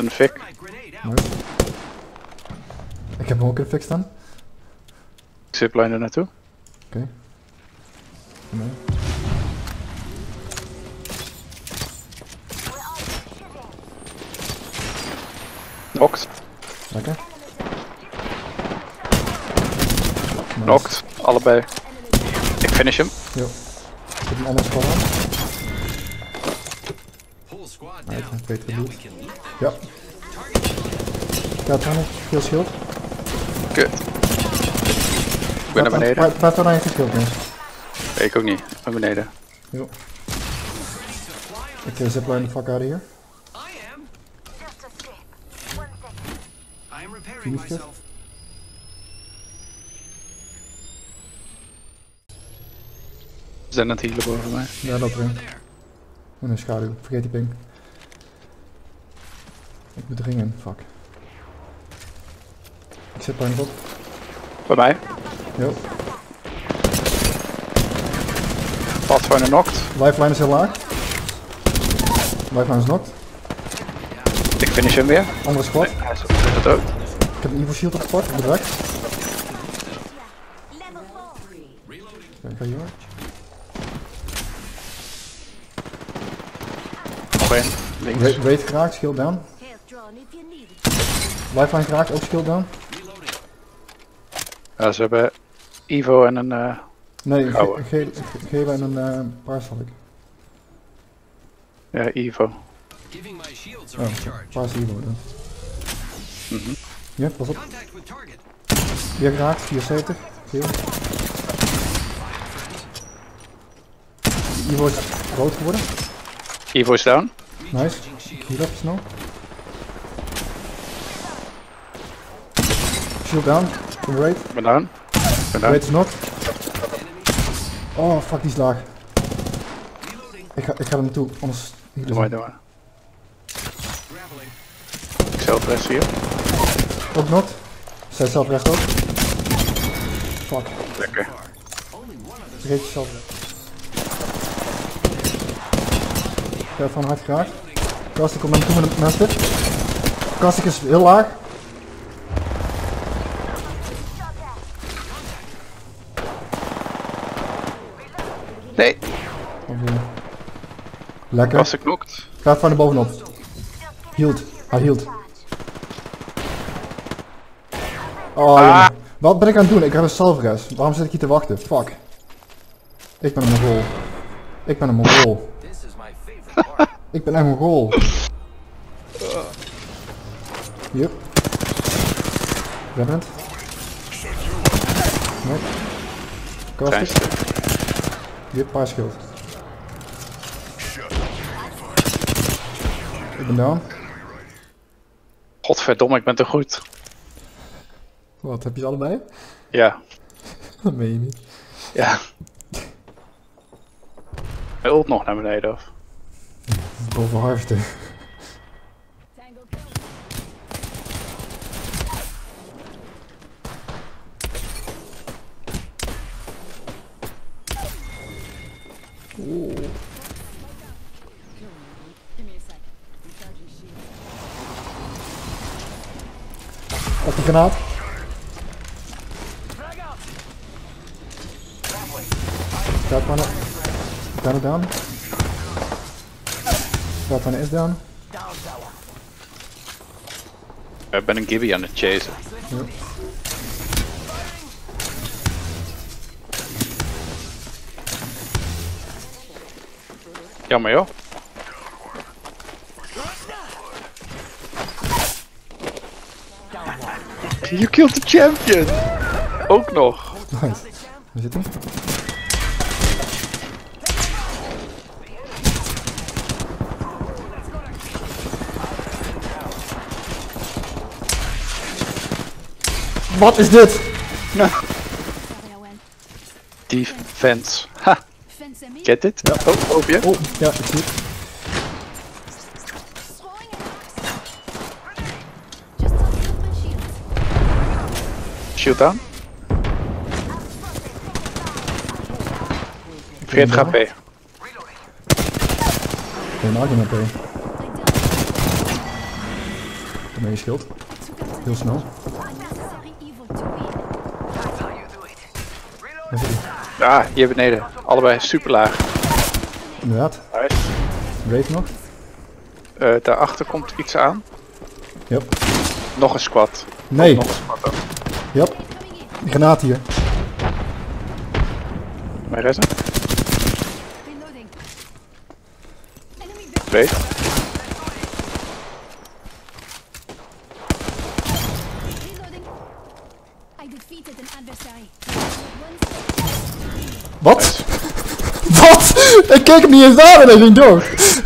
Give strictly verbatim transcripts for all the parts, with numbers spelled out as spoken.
in de fik. Nice. Ik heb hem ook in de fik staan. Ik zipline er naartoe. Oké. Okay. Nee. Knocked. Lekker. Nice. Knocked. Allebei. Ik finish hem. Jo. Ik heb een andere squad aan. Nee, ik heb beter gedoet. Ja. Gaat aan, veel schild. Kut. Ik ben naar beneden. Blijf daar aan je geschild, mensen. Nee, ik ook niet. Naar beneden. Jo. Ik uh, zipline de fuck out of hier. Finish it. Ze zijn aan het healen boven mij. Ja, dat erin. En een schaduw, vergeet die ping. Ik moet de ring in, fuck. Ik zit bijna op. Bij mij. Jo. Pathfinder knocked. Lifeline is heel laag. Lifeline is knocked. Ik finish hem weer. Andere squad. Nee, hij is hij is dood. Ik heb een Evo Shield opgepakt, ik ben weg. Oké, ik ga hier. Nog één. Links. Ra Raid geraakt, shield down. Lifeline geraakt, ook shield down. Ja, ze hebben Evo en een... Uh, Nee, een gouden. ge ge ge gele en een uh, paars had ik. Ja, Evo. Oh, paars Evo dan. Mm-hmm. Ja, pas op. Hier geraakt, vierenzeventig. Geel. Evo is rood geworden. Evo is down. Nice. Hier even snel. Shield down. From raid. Ben down. Ben down. Raid is knocked. Oh fuck, die is laag. Ik ga, ik ga er naartoe, anders... Doe maar, doe maar. Ik zelf rest hier. Ook knocked. Zij zelf recht ook. Fuck. Lekker. Vergeet jezelf recht. Ik heb van hard geraakt. Kastik komt naar me toe met een master. Kastik is heel laag. Nee. Okay. Lekker. Was ik knocked? Gaat van de bovenop. Hield. Hij hield. Oh Ah. jongen. Wat ben ik aan het doen? Ik heb een self-res. Waarom zit ik hier te wachten? Fuck. Ik ben een Mongool. Ik ben een Mongool. Ik ben een Mongool. Yep. Revenant. Nee. Klein Kastik. stuk. Yep, paar schild. Ik ben down. Godverdomme, ik ben te goed. Wat, heb je ze allebei? Ja. Dat meen je niet. Ja. Hij ult nog naar beneden of? Boven harvesten. Oeh. Op de granaat. Gaat van Gun it down. Gaat van is down. Ik ben een Gibby aan het chasen. Ja. Jammer joh. You killed the champion! Ook nog. Nice. Waar zit hij? Wat is dit? Defense. Ha! Get it? Ja. Oh, over je. Oh, ja, ik zie het. Shield down. veertig H P. Helemaal geen H P. heb mee geschild. Heel snel. Waar zit hij? Ja, hier beneden. Allebei super laag. Inderdaad. Nice. Wraith nog. Uh, daarachter komt iets aan. Yep. Nog een squad. Nee. Nog een squad ook. Yep. Granaat hier. Mijn resten. Weet. Wat? Wat? Ik keek hem niet eens aan en hij ging door.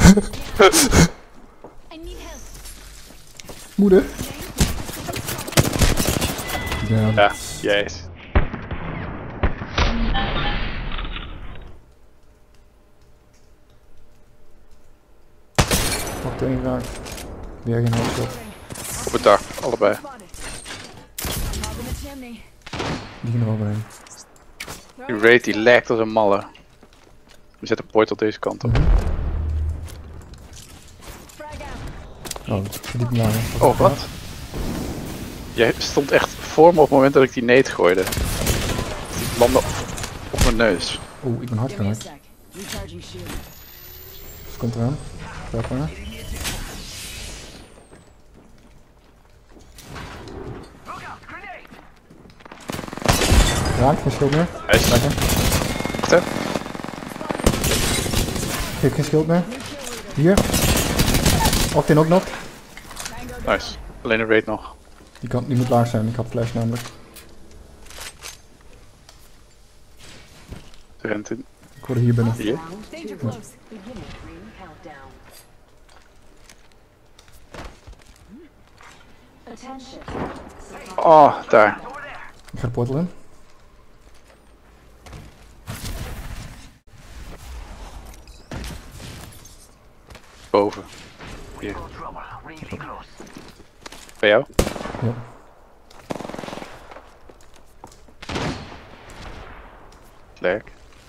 Moeder. Ja. Ja, jezus. Pak de één raakt. Weer geen headshot. Op het dak, allebei. Die ging er wel bij. Die raid die lekt als een malle. We zetten een portal deze kant op. Mm-hmm. Oh, verdiep me lager. Oh, wat? Jij stond echt voor me op het moment dat ik die nade gooide. Die landde op, op mijn neus. Oeh, ik ben hard geraakt. Dus komt eraan. Kijk maar. Raakt, geen schild meer. Nice. Lekker. Wacht hè. Ik heb geen schild meer. Hier. Octane ook nog. Nice. Alleen een raid nog. Die, kan, die moet laag zijn, ik had flash namelijk. Ze rent in. Ik hoorde hier binnen. Hier. Ja. Oh, daar. Ik ga de portal in. Boven. Hier. Bij jou? Ja. Lerk.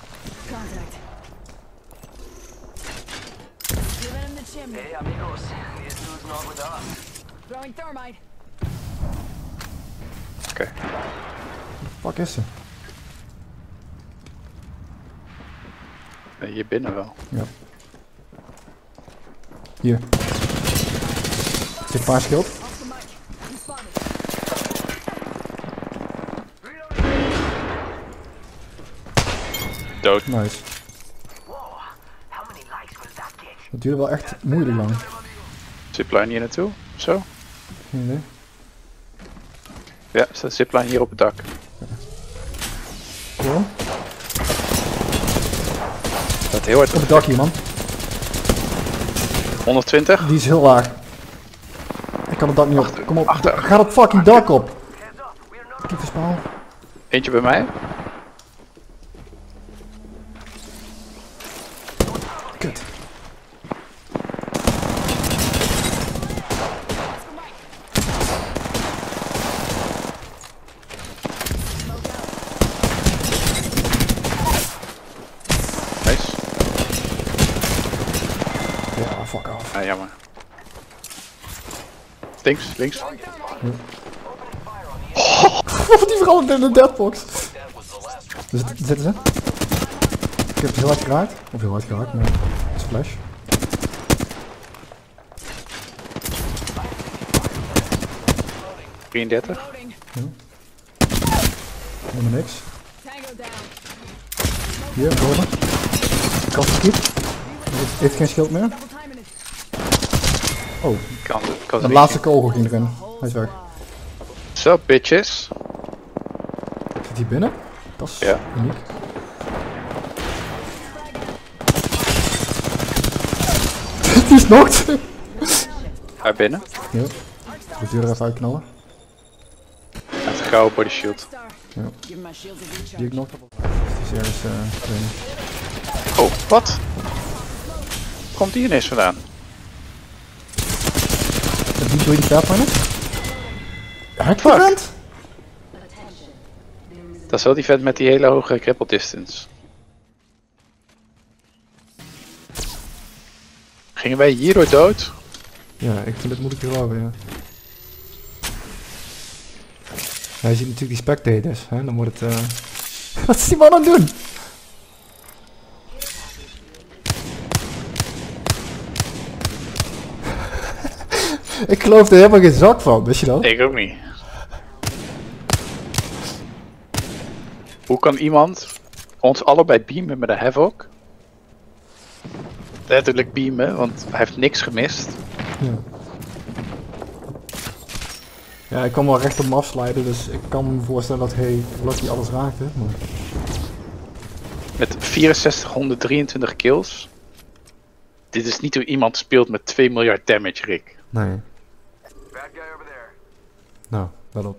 Hey amigos, this dude's not with us. Throwing thermite. Oké. Okay. Fuck is ze? Nee, hier binnen wel. Ja. Hier. Zit een paar schild. Dood. Nice. Dat duurde wel echt moeilijk lang. Zipline hier naartoe? Of zo? Geen idee. Ja, er staat zipline hier op het dak. Waarom? Staat heel hard Op het dak hier, man. honderdtwintig? Die is heel laag. Ik kan het dak niet op. Kom op. Achter. Ga dat fucking dak op. Tyfuspaal. Eentje bij mij. Kut. Nice. Ja, fuck off. Ah, jammer. Links, links. Wat die verandert in de deadbox. Dus zitten ze? Ik heb ze heel hard geraakt. Of heel hard geraakt, maar het is flash. drieëndertig. Ja. Helemaal niks. Hier, voor me. Kastskiet. Heeft geen schild meer. Oh, Kan, kan ze de niet laatste zien. kogel ging erin. Hij is weg. Zo, bitches. Zit hij binnen? Dat is Ja. uniek. Die is knokt. Hij binnen. Ja. De deur er even uitknallen. Hij heeft een gouden body shield. Ja. Die ik nog heb. Die is ergens, uh, ik weet niet. Oh, wat? Komt die ineens vandaan? Dat niet door die kaartpannen? Hard Fuck. gerend? Dat is wel die vent met die hele hoge grapple distance. Gingen wij hierdoor dood? Ja, ik vind het moeilijk te geloven, ja. Ja, je ziet natuurlijk die spectators, hè? Dan wordt het... Uh... Wat is die man aan het doen? Ik geloof er helemaal geen zak van, wist je dat? Ik ook niet. Hoe kan iemand ons allebei beamen met een Havoc? Letterlijk beamen, want hij heeft niks gemist. Ja. Ja, ik kan wel recht op me afslijden, dus ik kan me voorstellen dat hij, dat hij alles raakte. Maar... Met vierenzestighonderddrieëntwintig kills. Dit is niet hoe iemand speelt met twee miljard damage, Rick. Nee. Bad guy over there. Nou, wel op.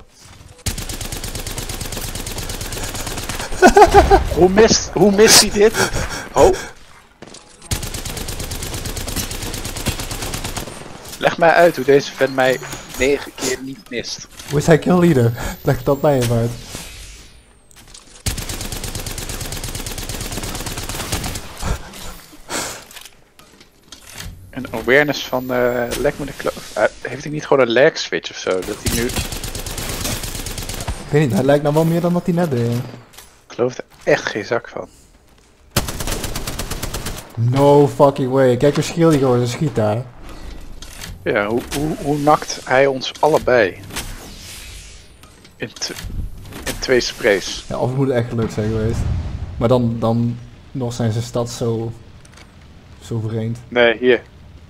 Hoe mist, hoe mist hij dit? Oh. Leg mij uit hoe deze vent mij negen keer niet mist. Hoe is hij kill leader? Leg dat mij even uit. Een awareness van uh, lek met de kloof. Uh, heeft hij niet gewoon een lag switch of zo? Dat hij nu... Ik weet niet, hij lijkt nou wel meer dan wat hij net deed. Ik geloof er echt geen zak van. No fucking way. Kijk hoe schil die gewoon schiet daar. Ja, hoe, hoe, hoe nakt hij ons allebei? In, in twee sprays. Ja, of het moet echt geluk zijn geweest. Maar dan, dan nog zijn zijn stad zo... Zo vreemd. Nee, hier.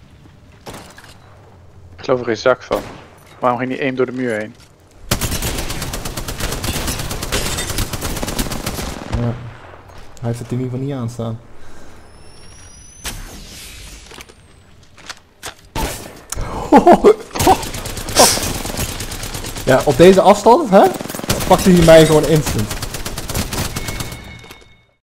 Ik geloof er geen zak van. Waarom ging die aim door de muur heen? Ja. Hij heeft het in ieder geval niet aanstaan. Ja, op deze afstand, hè? Pakte hij mij gewoon instant.